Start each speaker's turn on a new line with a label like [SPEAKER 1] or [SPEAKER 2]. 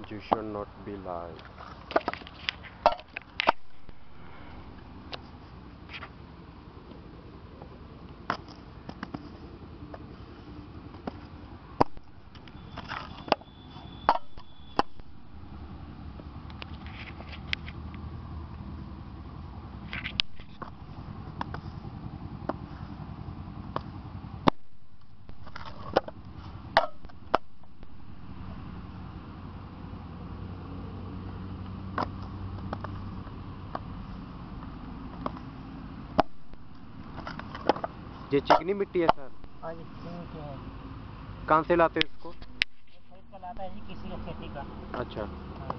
[SPEAKER 1] You should not be lying. ये चिकनी मिट्टी है सर?
[SPEAKER 2] हाँ जी, चिकनी मिट्टी है।
[SPEAKER 1] कहाँ से लाते हो इसको?
[SPEAKER 2] खरीद कर लाता है जी किसी का खेती का।
[SPEAKER 1] अच्छा।